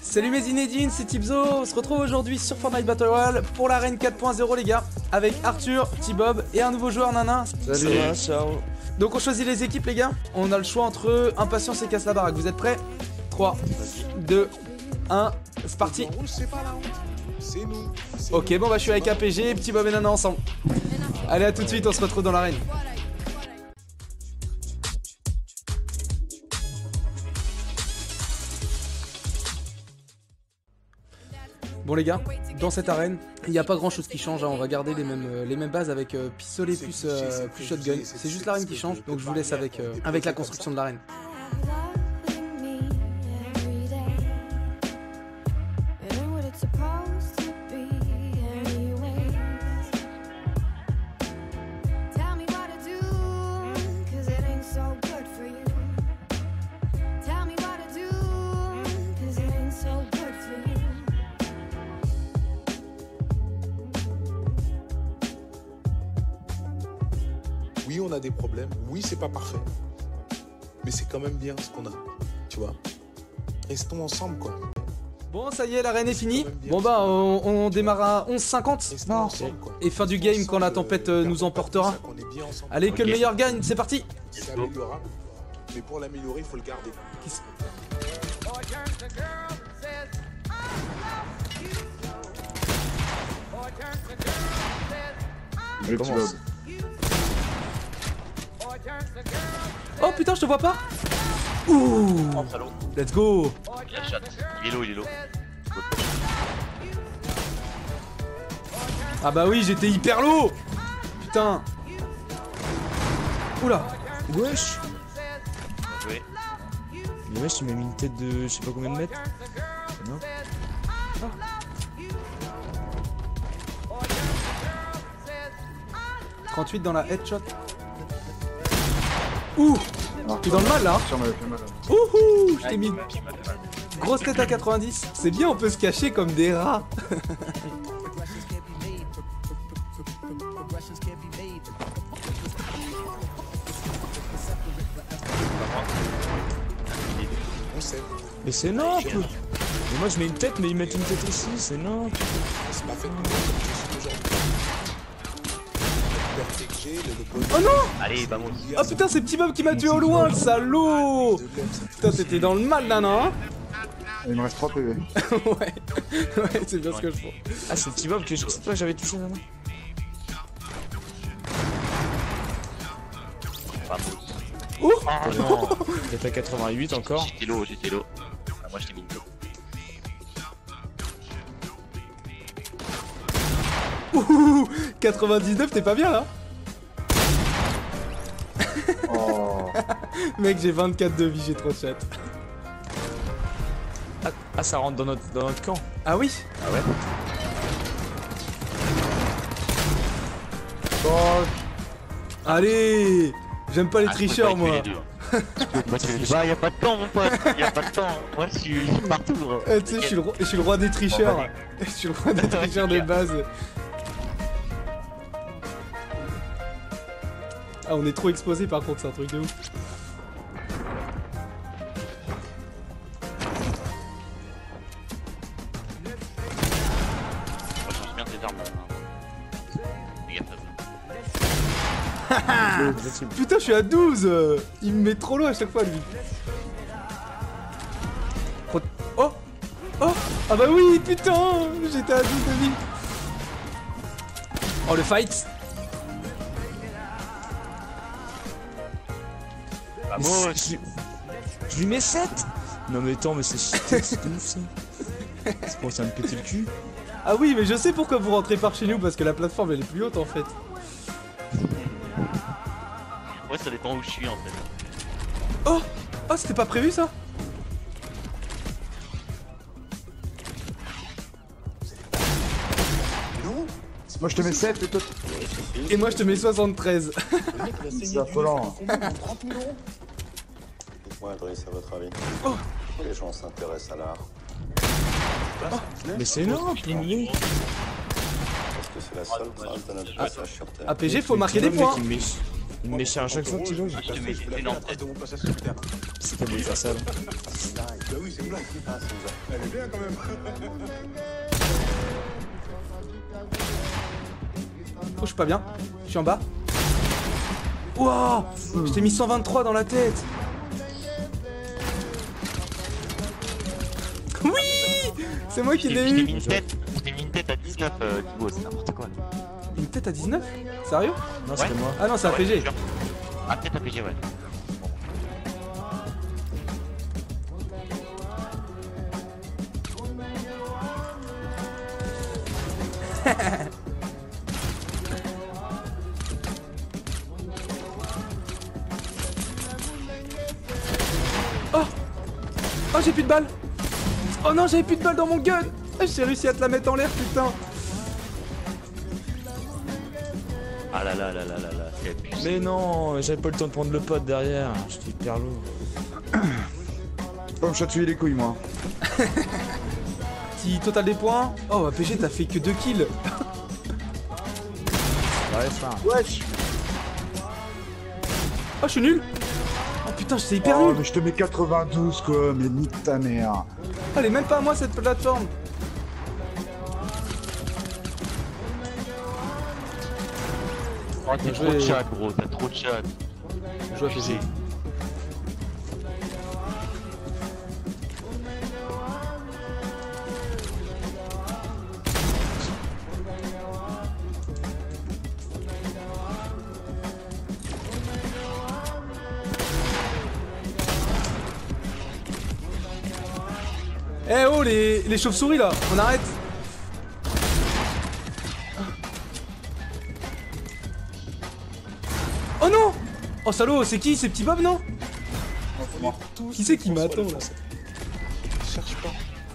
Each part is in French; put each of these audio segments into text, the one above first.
Salut mes inédines, c'est Tipzo. On se retrouve aujourd'hui sur Fortnite Battle Royale pour l'arène 4.0 les gars, avec Arthur, T-Bob et un nouveau joueur Nana. Salut. Ciao. Donc on choisit les équipes les gars. On a le choix entre Impatience et Casse la baraque. Vous êtes prêts? 3, 2, 1, c'est parti. Ok, bon bah je suis avec APG, T-Bob et Nana ensemble. Allez, à tout de suite, on se retrouve dans l'arène. Bon les gars, dans cette arène, il n'y a pas grand chose qui change, hein. On va garder les mêmes bases avec pistolet plus shotgun. C'est juste l'arène qui change, donc je vous laisse avec la construction de l'arène. Oui, on a des problèmes. Oui, c'est pas parfait. Mais c'est quand même bien ce qu'on a. Tu vois? Restons ensemble, quoi. Bon, ça y est, l'arène est finie. Bon bah, on démarre à 11h50. Et fin du game quand la tempête nous emportera. Allez, que le meilleur gagne, c'est parti. C'est améliorable. Mais pour l'améliorer, il faut le garder. Oh putain, je te vois pas. Ouh, let's go. Il est low. Ah bah oui, j'étais hyper low. Putain. Oula. Wesh. Oui. Mais wesh, tu m'as mis une tête de je sais pas combien de mètres. Non. 38 dans la headshot. Ouh. T'es dans le mal là. Ouhou, je t'ai mis grosse tête à 90. C'est bien, on peut se cacher comme des rats. Mais c'est n'importe. Mais moi je mets une tête, mais ils mettent une tête aussi, c'est n'importe. C'est pas fait. Oh non. Allez, vamos. Oh putain, c'est Petit Bob qui m'a tué au loin, le salaud. Putain, t'étais dans le mal, Nana, hein. Il me reste 3 PV. Ouais, c'est bien ce que je fais. Ah, c'est Petit Bob que je sais pas que j'avais touché, Nana. Vamos. Ouh. Ah non. J'étais à 88 encore. J'étais low. Ah, moi je t'ai mis une low. Ouh, 99, t'es pas bien là. Oh. Mec, j'ai 24 de vie, j'ai trop de chat. Ah, ça rentre dans notre camp. Ah oui. Ah ouais. Oh. Allez. J'aime pas les tricheurs, moi. Bah, y'a pas de temps, mon pote. Y'a pas de temps. Moi, je suis partout. Tu sais, je suis le roi des tricheurs. Je suis le roi des tricheurs de base. Ah, on est trop exposé par contre, c'est un truc de ouf. Moi, je change bien tes armes. Putain, je suis à 12. Il me met trop loin à chaque fois, lui. Oh. Oh. Ah bah oui, putain. J'étais à 12 de vie. Oh, le fight. Vamos. Je lui mets 7. Non mais attends, mais c'est cheaté, c'est ouf ça. C'est pour ça me péter le cul. Ah oui, mais je sais pourquoi vous rentrez par chez nous, parce que la plateforme elle est plus haute en fait. Ouais, ça dépend où je suis en fait. Oh. Oh, c'était pas prévu ça. Moi je te mets 7 et toi. Et moi je te mets 73. C'est affolant. Dites-moi, Driss, à votre avis, Oh. pourquoi les gens s'intéressent à l'art? Mais c'est énorme, Pingouin. Parce que c'est la seule trace de notre passage sur Terre. APG, faut marquer des points. Il me met cher à chaque fois, Tilo. Je te mets énorme tête. C'est pas bon de faire ça. Bah oui, c'est une blague. Ah, c'est une blague. Elle est bien quand même. Oh, je suis pas bien. Je suis en bas. Wouah, je t'ai mis 123 dans la tête. Oui, c'est moi qui Je l'ai t'ai eu. mis une tête. Je t'ai mis une tête à 19, Thibaut, c'est n'importe quoi. Une tête à 19? Sérieux? Non, c'était Ouais. moi. Ah non, c'est Ouais, APG. je jure. Ah, peut-être APG, ouais. Oh, oh, j'ai plus de balles. Oh non, j'avais plus de balles dans mon gun. J'ai réussi à te la mettre en l'air, putain. Ah là là là là là là, c'est abusé. Mais non, j'avais pas le temps de prendre le pote derrière. J'étais hyper lourd. Pas me chatouiller les couilles, moi. Petit total des points. Oh, APG, t'as fait que 2 kills. Ouais, ça. Wesh. Oh, je suis nul. Oh putain, c'est hyper Oh, nul. mais je te mets 92, quoi. Mais nique ta mère. Elle est même pas à moi cette plateforme. Oh, t'as trop de chat, gros, t'as trop de chat. Je joue APG. Eh oh les chauves-souris là, on arrête. Oh non. Oh salaud, c'est qui? C'est Petit Bob non? Qui c'est qui m'attend là? Cherche pas.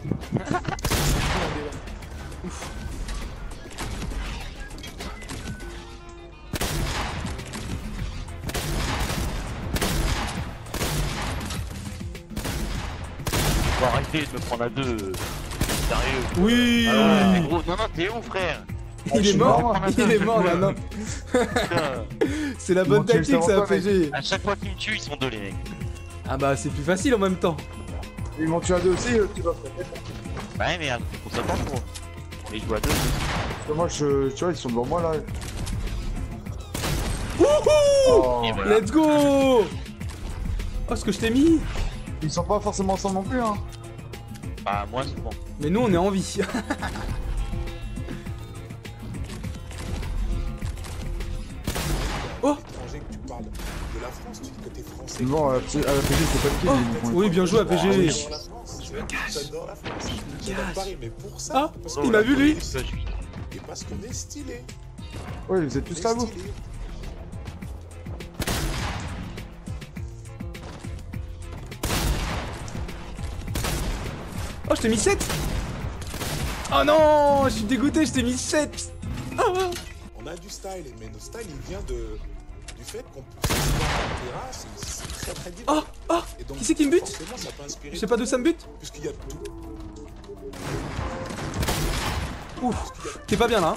Faut arrêter de me prendre à deux. Sérieux. Oui. Ah ouais, mais gros, non, non, t'es où, frère? Il est mort, je suis il est mort là, non. Putain. C'est la Ils bonne m'ont tué tactique ça le cerveau, APG. À chaque fois qu'ils me tuent, ils sont deux, les mecs. Ah bah c'est plus facile en même temps. Ils m'ont tué à deux aussi, tu vois. Bah ouais, merde, on s'attend, gros. Et je joue à deux. Parce que moi, tu vois, ils sont devant moi là. Wouhou. Oh. Et voilà. Let's go. Oh ce que je t'ai mis. Ils sont pas forcément ensemble non plus, hein. Bah, moi, souvent. Mais nous on est en vie. Oh. Étranger que tu parles de la France, tu dis que t'es français. Bon, à la PG, c'est pas le Oh. kill. Oui bien joué APG. Dans la France, tu adores la France. J'adore Paris, mais pour ça. Ah, parce il m'a vu lui. Ça, je suis. Et parce qu'on est stylé. Oui, vous êtes tous là, vous. Stylé. Oh je t'ai mis 7. Oh non, je suis dégoûté, je t'ai mis 7. Ah. On a du style, mais notre style il vient du fait qu'on peut se voir en terrasse, c'est très très différent. Oh, oh, Et donc, qui c'est qui me bute? forcément, ça peut inspirer Je sais pas d'où ça me bute. puisqu'il y a tout. Ouf, t'es pas bien là.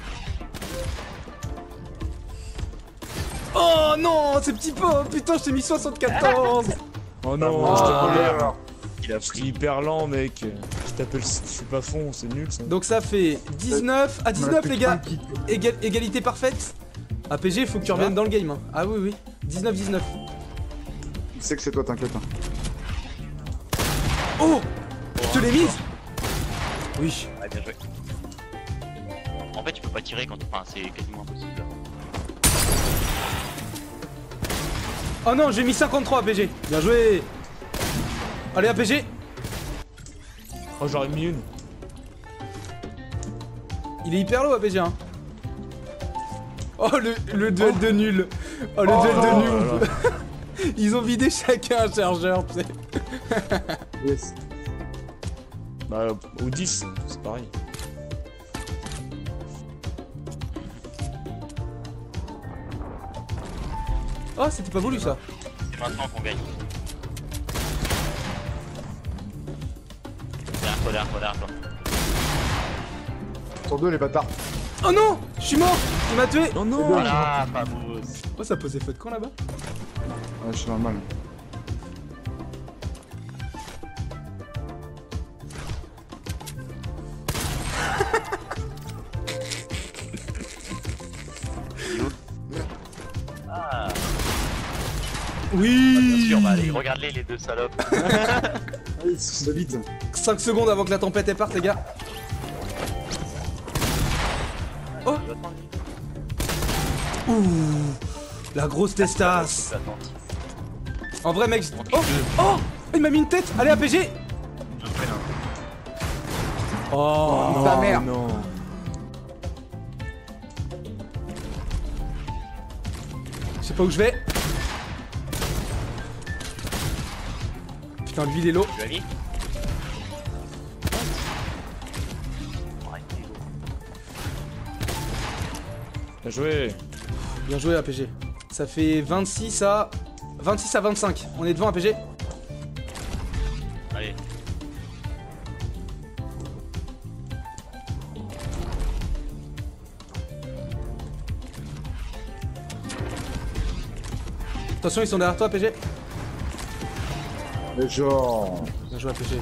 Oh non, c'est Petit Pop, putain, je t'ai mis 74. Oh non, Ah. je te relève. Il a J'étais hyper lent, mec. Je t'appelle, je suis pas fond, c'est nul ça. Donc ça fait 19 à 19 les gars. Égalité parfaite. APG, faut que tu reviennes dans le game. Hein. Ah oui, oui. 19-19. Il sait que c'est toi, t'inquiète. Hein. Oh, je te l'ai mise. Oui. Ouais, bien joué. En fait, tu peux pas tirer quand. Enfin, c'est quasiment impossible. Oh non, j'ai mis 53 APG. Bien joué. Allez APG. Oh, j'aurais mis une. Il est hyper low APG hein. Oh le duel de nul. Oh le duel de là nul. Ils ont vidé chacun un chargeur, tu sais. Yes. Bah, ou 10, c'est pareil. Oh, c'était pas voulu ça. C'est maintenant qu'on gagne. Derrière toi. Sur deux, les bâtards. Oh non, je suis mort. Il m'a tué. Non, non. Voilà, Fabos. Oh, ça posait feu de camp là-bas. Ouais, je suis normal. Oui. Bien sûr, bah allez, regarde-les les deux salopes. Allez, c'est vite. 5 secondes avant que la tempête elle parte les gars. Oh. Ouh. La grosse testasse. En vrai mec, oh. Oh. Il m'a mis une tête. Allez APG. Oh non, Ta mère. Non. Je sais pas où je vais. Putain, lui il est low. Tu l'as mis? Bien joué. Bien joué APG. Ça fait 26 à 25. On est devant APG. Allez. Attention, ils sont derrière toi APG. Mais genre. Bien joué APG.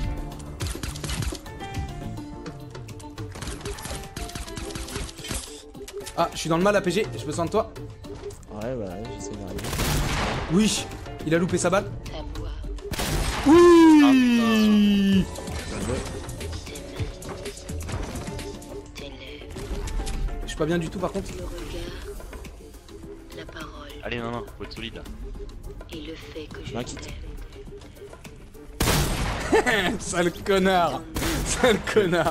Ah, je suis dans le mal APG, j'ai besoin de toi. Ouais, bah, j'essaie d'arriver. Oui, il a loupé sa balle. À moi, Oui. tes lèvres, Je suis pas bien du tout par contre. le regard, la parole Allez, non, faut être solide là. et le fait que je Un kit. t'aime. Sale connard. Sale connard.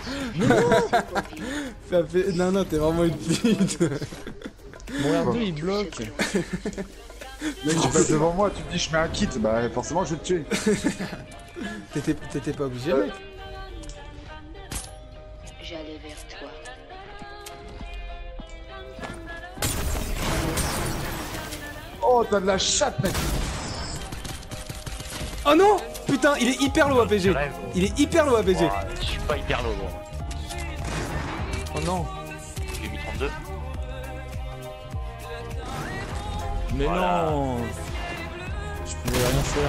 Ça fait... Non, non, t'es vraiment une pute. Mon R2 il bloque. Mec, tu passes devant moi, tu te dis je mets un kit, bah forcément je vais te tuer. T'étais pas obligé, mec. J'allais vers toi. Oh, t'as de la chatte, mec. Oh non. Putain, il est hyper low APG. Il est hyper low APG. Ouah, je suis pas hyper low, gros. Oh non. J'ai mis 32. Mais Voilà. non. Je pouvais rien faire.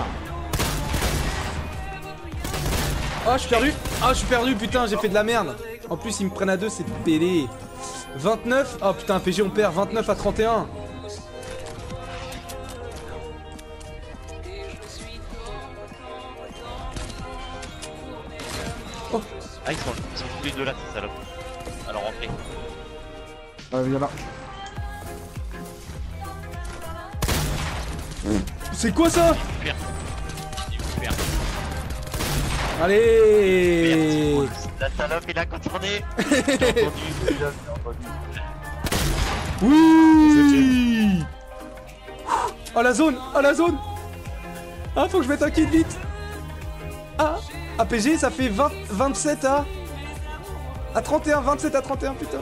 Oh, je suis perdu. Oh, je suis perdu, putain, j'ai fait de la merde. En plus, ils me prennent à 2, c'est pélé. 29. Oh putain, PG, on perd 29 à 31. Ah, ils sont tous les deux là, ces salopes. Alors rentrez. Il y en a. C'est quoi ça? Super. Super. Allez. La salope, il a contourné. J'ai entendu, j'ai entendu. Oui. Oh la zone. Oh la zone. Ah, faut que je mette un kit vite. Ah, APG, ça fait 27 à 31, 27 à 31, putain.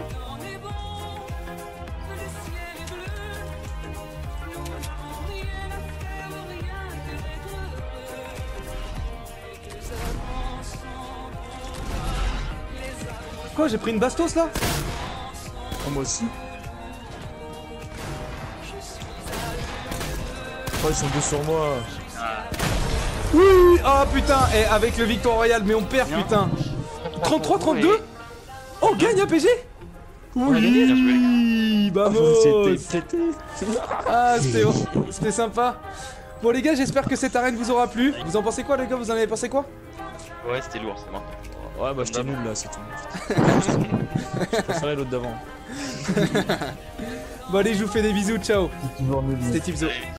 Quoi, j'ai pris une bastos là? Oh, moi aussi. Oh, ils sont deux sur moi. Oui. Oh putain, et avec le Victoire Royal, mais on perd putain. 33-32. Oh, on gagne APG. Oui, vamos. C'était Ah, c'était sympa. Bon les gars, j'espère que cette arène vous aura plu. Vous en pensez quoi les gars? Vous en avez pensé quoi? Ouais, c'était lourd, c'est moi. Ouais, bah j'étais nul là, c'est tout. Je préférais l'autre d'avant. Bon allez, je vous fais des bisous, ciao. Toujours nul. C'était Tipzo.